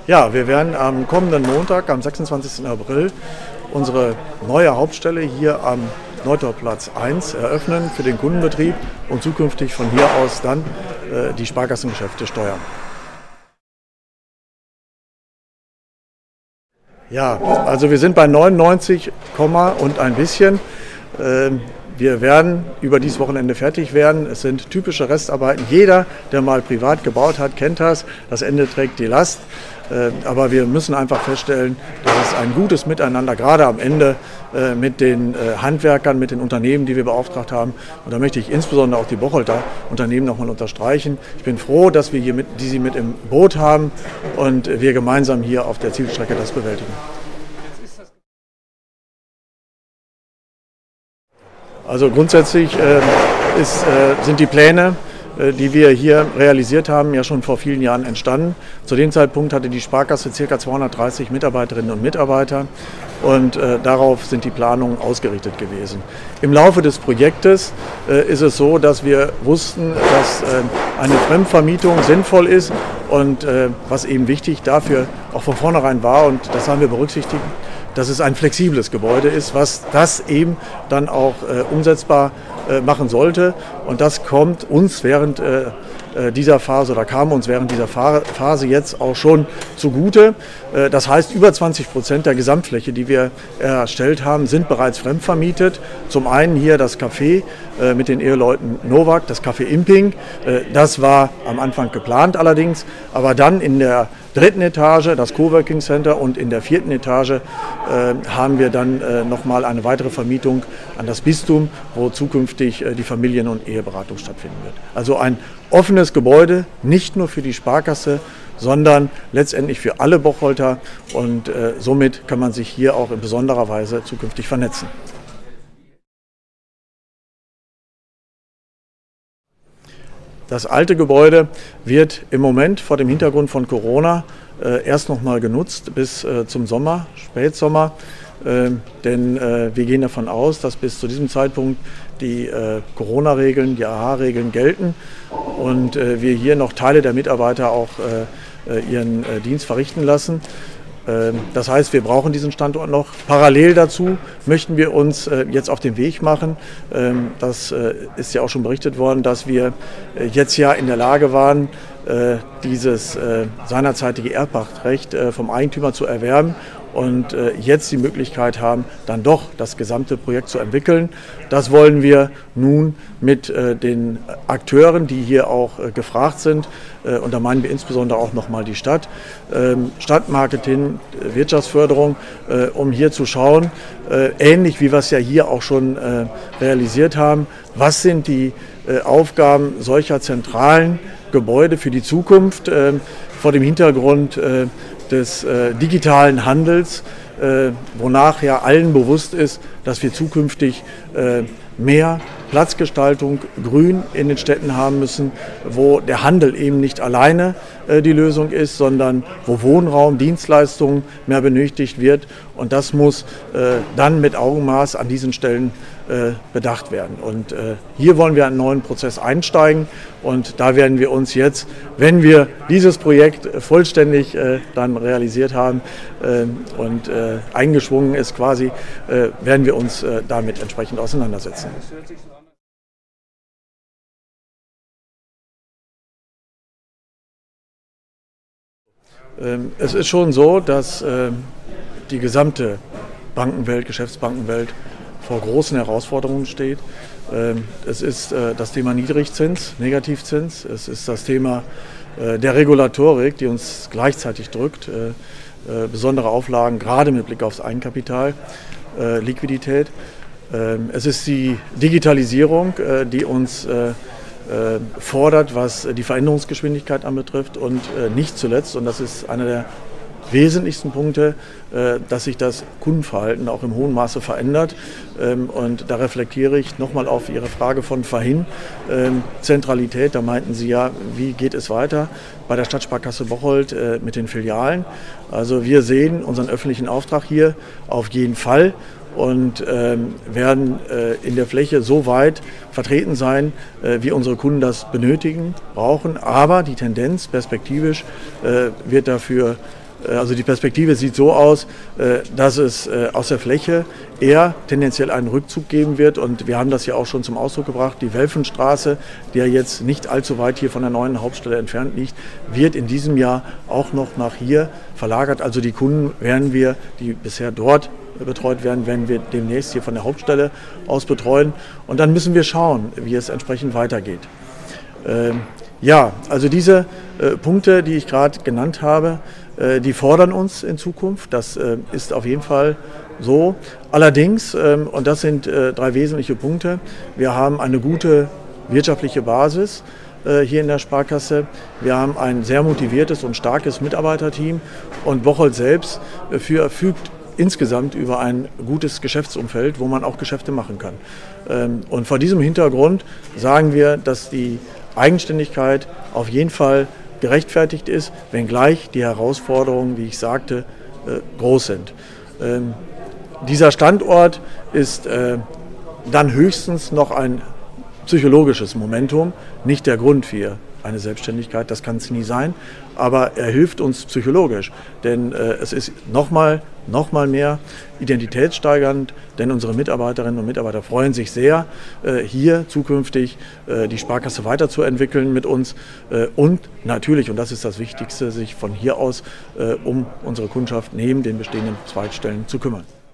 Ja, wir werden am kommenden Montag, am 26. April, unsere neue Hauptstelle hier am Neutorplatz 1 eröffnen für den Kundenbetrieb und zukünftig von hier aus dann die Sparkassengeschäfte steuern. Ja, also wir sind bei 99, und ein bisschen. Wir werden über dieses Wochenende fertig werden. Es sind typische Restarbeiten. Jeder, der mal privat gebaut hat, kennt das. Das Ende trägt die Last. Aber wir müssen einfach feststellen, dass es ein gutes Miteinander, gerade am Ende mit den Handwerkern, mit den Unternehmen, die wir beauftragt haben. Und da möchte ich insbesondere auch die Bocholter Unternehmen nochmal unterstreichen. Ich bin froh, dass wir Sie mit im Boot haben und wir gemeinsam hier auf der Zielstrecke das bewältigen. Also grundsätzlich sind die Pläne, die wir hier realisiert haben, ja schon vor vielen Jahren entstanden. Zu dem Zeitpunkt hatte die Sparkasse ca. 230 Mitarbeiterinnen und Mitarbeiter und darauf sind die Planungen ausgerichtet gewesen. Im Laufe des Projektes ist es so, dass wir wussten, dass eine Fremdvermietung sinnvoll ist und was eben wichtig dafür auch von vornherein war, und das haben wir berücksichtigt, dass es ein flexibles Gebäude ist, was das eben dann auch umsetzbar machen sollte. Und das kommt uns während dieser Phase oder kam uns während dieser Phase jetzt auch schon zugute. Das heißt, über 20% der Gesamtfläche, die wir erstellt haben, sind bereits fremdvermietet. Zum einen hier das Café mit den Eheleuten Nowak, das Café Imping. Das war am Anfang geplant allerdings, aber dann in der dritten Etage das Coworking Center und in der vierten Etage haben wir dann nochmal eine weitere Vermietung an das Bistum, wo zukünftig die Familien- und Eheberatung stattfinden wird. Also ein offenes Gebäude, nicht nur für die Sparkasse, sondern letztendlich für alle Bocholter, und somit kann man sich hier auch in besonderer Weise zukünftig vernetzen. Das alte Gebäude wird im Moment vor dem Hintergrund von Corona erst noch mal genutzt bis zum Sommer, Spätsommer. Denn wir gehen davon aus, dass bis zu diesem Zeitpunkt die Corona-Regeln, die AHA-Regeln gelten und wir hier noch Teile der Mitarbeiter auch ihren Dienst verrichten lassen. Das heißt, wir brauchen diesen Standort noch. Parallel dazu möchten wir uns jetzt auf den Weg machen. Das ist ja auch schon berichtet worden, dass wir jetzt ja in der Lage waren, dieses seinerzeitige Erbpachtrecht vom Eigentümer zu erwerben und jetzt die Möglichkeit haben, dann doch das gesamte Projekt zu entwickeln. Das wollen wir nun mit den Akteuren, die hier auch gefragt sind, und da meinen wir insbesondere auch nochmal die Stadt, Stadtmarketing, Wirtschaftsförderung, um hier zu schauen, ähnlich wie wir es ja hier auch schon realisiert haben, was sind die Aufgaben solcher zentralen Gebäude für die Zukunft vor dem Hintergrund des digitalen Handels, wonach ja allen bewusst ist, dass wir zukünftig mehr Platzgestaltung, Grün in den Städten haben müssen, wo der Handel eben nicht alleine die Lösung ist, sondern wo Wohnraum, Dienstleistungen mehr benötigt wird. Und das muss dann mit Augenmaß an diesen Stellen bedacht werden. Und hier wollen wir einen neuen Prozess einsteigen, und da werden wir uns jetzt, wenn wir dieses Projekt vollständig dann realisiert haben und eingeschwungen ist quasi, werden wir uns damit entsprechend auseinandersetzen. Es ist schon so, dass die gesamte Bankenwelt, Geschäftsbankenwelt vor großen Herausforderungen steht. Es ist das Thema Niedrigzins, Negativzins. Es ist das Thema der Regulatorik, die uns gleichzeitig drückt. Besondere Auflagen, gerade mit Blick aufs Eigenkapital, Liquidität. Es ist die Digitalisierung, die uns fordert, was die Veränderungsgeschwindigkeit anbetrifft, und nicht zuletzt, und das ist einer der wesentlichsten Punkte, dass sich das Kundenverhalten auch im hohen Maße verändert. Und da reflektiere ich nochmal auf Ihre Frage von vorhin. Zentralität, da meinten Sie ja, wie geht es weiter bei der Stadtsparkasse Bocholt mit den Filialen? Also wir sehen unseren öffentlichen Auftrag hier auf jeden Fall und werden in der Fläche so weit vertreten sein, wie unsere Kunden das benötigen, brauchen. Aber die Tendenz perspektivisch wird dafür Also die Perspektive sieht so aus, dass es aus der Fläche eher tendenziell einen Rückzug geben wird. Und wir haben das ja auch schon zum Ausdruck gebracht. Die Welfenstraße, die ja jetzt nicht allzu weit hier von der neuen Hauptstelle entfernt liegt, wird in diesem Jahr auch noch nach hier verlagert. Also die Kunden werden wir, die bisher dort betreut werden, werden wir demnächst hier von der Hauptstelle aus betreuen. Und dann müssen wir schauen, wie es entsprechend weitergeht. Ja, also diese Punkte, die ich gerade genannt habe, die fordern uns in Zukunft. Das ist auf jeden Fall so. Allerdings, und das sind drei wesentliche Punkte, wir haben eine gute wirtschaftliche Basis hier in der Sparkasse. Wir haben ein sehr motiviertes und starkes Mitarbeiterteam und Bocholt selbst verfügt insgesamt über ein gutes Geschäftsumfeld, wo man auch Geschäfte machen kann. Und vor diesem Hintergrund sagen wir, dass die Eigenständigkeit auf jeden Fall gerechtfertigt ist, wenngleich die Herausforderungen, wie ich sagte, groß sind. Dieser Standort ist dann höchstens noch ein psychologisches Momentum, nicht der Grund für eine Selbstständigkeit, das kann es nie sein, aber er hilft uns psychologisch, denn es ist nochmal mehr identitätssteigernd, denn unsere Mitarbeiterinnen und Mitarbeiter freuen sich sehr, hier zukünftig die Sparkasse weiterzuentwickeln mit uns und natürlich, und das ist das Wichtigste, sich von hier aus um unsere Kundschaft neben den bestehenden Zweigstellen zu kümmern.